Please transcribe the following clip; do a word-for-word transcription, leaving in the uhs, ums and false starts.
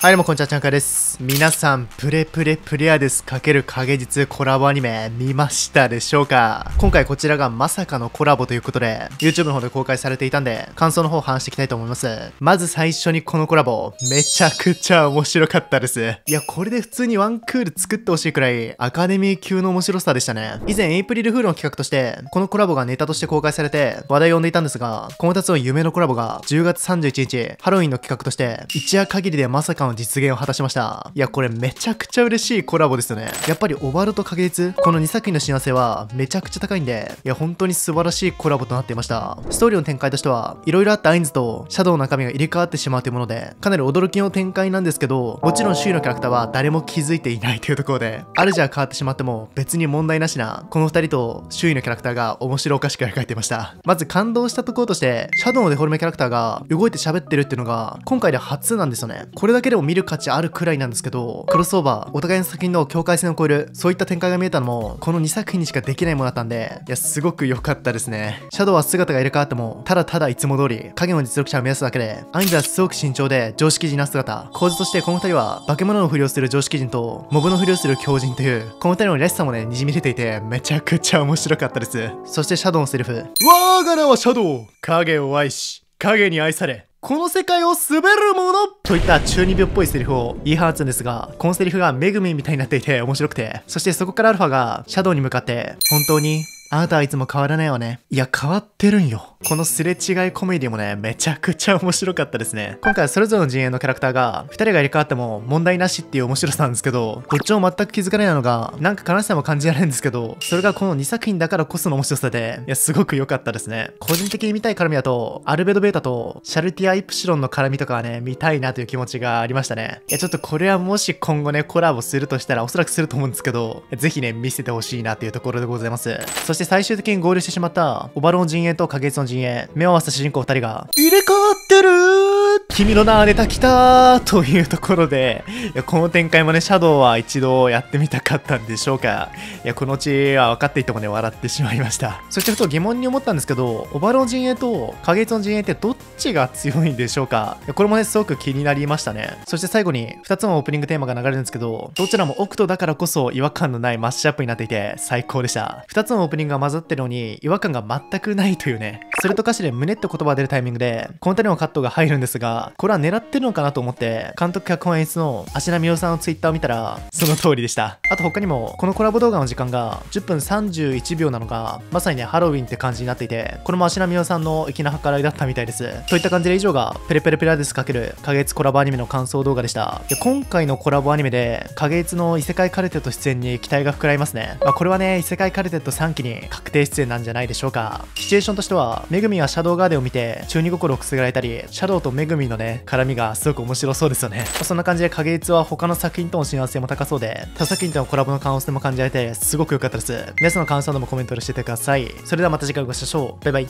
はい、どうもこんにちは、ちゃんかです。皆さん、プレプレプレアデス×影実コラボアニメ見ましたでしょうか？今回こちらがまさかのコラボということで、YouTube の方で公開されていたんで、感想の方を話していきたいと思います。まず最初にこのコラボ、めちゃくちゃ面白かったです。いや、これで普通にワンクール作ってほしいくらい、アカデミー級の面白さでしたね。以前、エイプリルフールの企画として、このコラボがネタとして公開されて、話題を呼んでいたんですが、このふたつの夢のコラボが、じゅうがつさんじゅういちにち、ハロウィンの企画として、一夜限りでまさかの実現を果たしました。いや、これめちゃくちゃ嬉しいコラボですよね。やっぱりオバルと影実、このにさく品の親和性はめちゃくちゃ高いんで、いや、本当に素晴らしいコラボとなっていました。ストーリーの展開としては、色々あったアインズとシャドウの中身が入れ替わってしまうというもので、かなり驚きの展開なんですけど、もちろん周囲のキャラクターは誰も気づいていないというところで、アルジャー変わってしまっても別に問題なしな、このふたりと周囲のキャラクターが面白おかしく描いていました。まず感動したところとして、シャドウのデフォルメキャラクターが動いて喋ってるっていうのが、今回で初なんですよね。これだけでも見る価値あるくらいなんですけど、クロスオーバー、お互いの作品の境界線を越える、そういった展開が見えたのも、このにさく品にしかできないものだったんで、いや、すごく良かったですね。シャドウは姿が入れ替わっても、ただただいつも通り、影の実力者を目指すだけで、アインズはすごく慎重で常識人な姿。構図としてこのふたりは、化け物のふりをする常識人と、モブのふりをする狂人という、このふたりのらしさもね、滲み出ていて、めちゃくちゃ面白かったです。そしてシャドウのセリフ。我が名はシャドウ、影を愛し、影に愛され、この世界を滑るものといった中二病っぽいセリフを言い放つんですが、このセリフがめぐみみたいになっていて面白くて、そしてそこからアルファがシャドウに向かって、本当にあなたはいつも変わらないわね。いや、変わってるんよ。このすれ違いコメディもね、めちゃくちゃ面白かったですね。今回はそれぞれの陣営のキャラクターが、ふたりが入れ替わっても問題なしっていう面白さなんですけど、どっちも全く気づかれないのが、なんか悲しさも感じられるんですけど、それがこのにさく品だからこその面白さで、いや、すごく良かったですね。個人的に見たい絡みだと、アルベドベータとシャルティア・イプシロンの絡みとかはね、見たいなという気持ちがありましたね。いや、ちょっとこれはもし今後ね、コラボするとしたら、おそらくすると思うんですけど、ぜひね、見せてほしいなというところでございます。そして最終的にゴールしてしまった、オバロの陣営と影実の陣営、目を合わせた主人公ふたりが、入れ替わってるー、君の名ネタ来たーというところで、いや、この展開もね、シャドウは一度やってみたかったんでしょうか。いや、このうちは分かっていてもね、笑ってしまいました。そしてふと疑問に思ったんですけど、オバロの陣営と影実の陣営ってどっちが強いんでしょうか。いや、これもね、すごく気になりましたね。そして最後に、ふたつのオープニングテーマが流れるんですけど、どちらもオクトだからこそ違和感のないマッシュアップになっていて、最高でした。ふたつのオープニングが混ざってるのに、違和感が全くないというね。それと歌詞で胸って言葉が出るタイミングで、この辺りのカットが入るんですが、これは狙ってるのかなと思って、監督脚本演出の芦名美桜さんのツイッターを見たら、その通りでした。あと他にも、このコラボ動画の時間がじゅっぷんさんじゅういちびょうなのが、まさにね、ハロウィンって感じになっていて、これも芦名美桜さんの粋な計らいだったみたいです。といった感じで以上が、ペレペレペラデス×影実コラボアニメの感想動画でした。で今回のコラボアニメで、影実の異世界カルテット出演に期待が膨らみますね。まあ、これはね、異世界カルテットさんきに確定出演なんじゃないでしょうか。シチュエーションとしては、めぐみはシャドウガーデンを見て、中二心をくすぐられたり、シャドウとめぐみのね、絡みがすごく面白そうですよね。まあ、そんな感じで影実は他の作品との親和性も高そうで、他作品とのコラボの可能性も感じられて、すごく良かったです。皆さんの感想などもコメントでしてください。それではまた次回お会いしましょう。バイバイ。